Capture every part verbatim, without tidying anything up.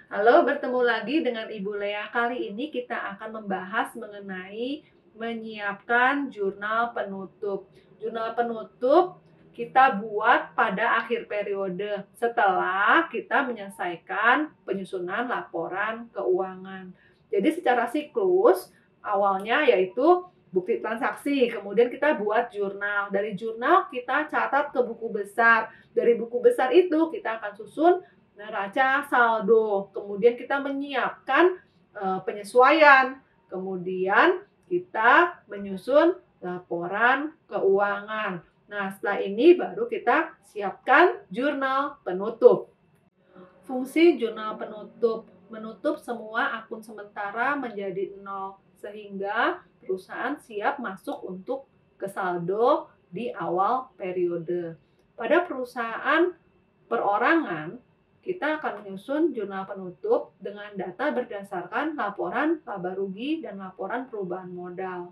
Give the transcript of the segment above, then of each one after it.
Halo, bertemu lagi dengan Ibu Lea. Kali ini kita akan membahas mengenai menyiapkan jurnal penutup. Jurnal penutup kita buat pada akhir periode setelah kita menyelesaikan penyusunan laporan keuangan. Jadi secara siklus, awalnya yaitu bukti transaksi, kemudian kita buat jurnal. Dari jurnal kita catat ke buku besar. Dari buku besar itu kita akan susun neraca saldo, kemudian kita menyiapkan uh, penyesuaian, kemudian kita menyusun laporan keuangan. Nah, setelah ini baru kita siapkan jurnal penutup. Fungsi jurnal penutup menutup semua akun sementara menjadi nol, sehingga perusahaan siap masuk untuk ke saldo di awal periode. Pada perusahaan perorangan, kita akan menyusun jurnal penutup dengan data berdasarkan laporan laba rugi dan laporan perubahan modal.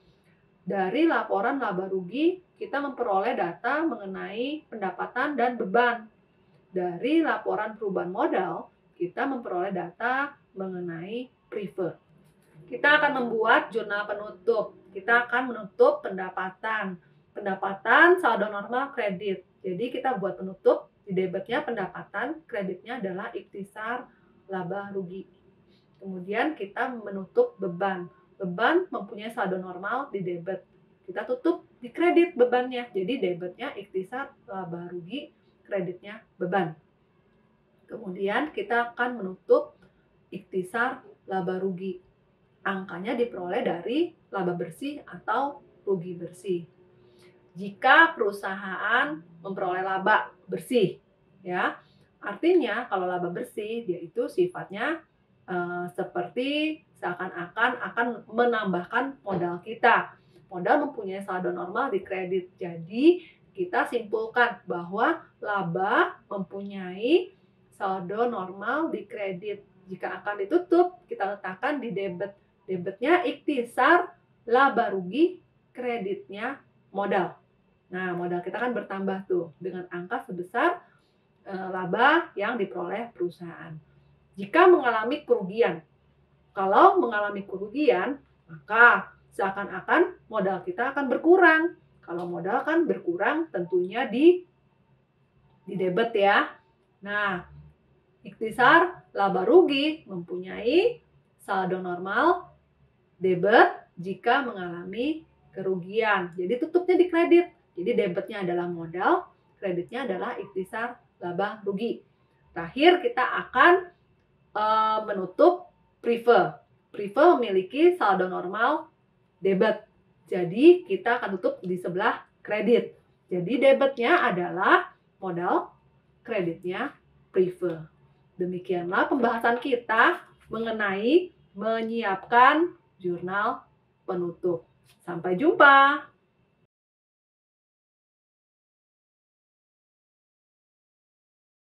Dari laporan laba rugi, kita memperoleh data mengenai pendapatan dan beban. Dari laporan perubahan modal, kita memperoleh data mengenai preferred. Kita akan membuat jurnal penutup. Kita akan menutup pendapatan. Pendapatan saldo normal kredit. Jadi kita buat penutup. Di debitnya pendapatan, kreditnya adalah ikhtisar laba rugi. Kemudian kita menutup beban. Beban mempunyai saldo normal di debit. Kita tutup di kredit bebannya. Jadi debitnya ikhtisar laba rugi, kreditnya beban. Kemudian kita akan menutup ikhtisar laba rugi. Angkanya diperoleh dari laba bersih atau rugi bersih. Jika perusahaan memperoleh laba bersih, ya, artinya kalau laba bersih dia itu sifatnya uh, seperti seakan-akan akan menambahkan modal kita. Modal mempunyai saldo normal di kredit, jadi kita simpulkan bahwa laba mempunyai saldo normal di kredit. Jika akan ditutup, kita letakkan di debit. Debitnya ikhtisar laba rugi, kreditnya modal. Nah, modal kita kan bertambah tuh dengan angka sebesar e, laba yang diperoleh perusahaan. Jika mengalami kerugian, kalau mengalami kerugian, maka seakan-akan modal kita akan berkurang. Kalau modal kan berkurang tentunya di di debit ya. Nah, ikhtisar laba rugi mempunyai saldo normal debit jika mengalami kerugian. Jadi tutupnya di kredit. Jadi debitnya adalah modal, kreditnya adalah ikhtisar laba rugi. Terakhir kita akan uh, menutup prefer. Prefer memiliki saldo normal debit. Jadi kita akan tutup di sebelah kredit. Jadi debitnya adalah modal, kreditnya prefer. Demikianlah pembahasan kita mengenai menyiapkan jurnal penutup. Sampai jumpa.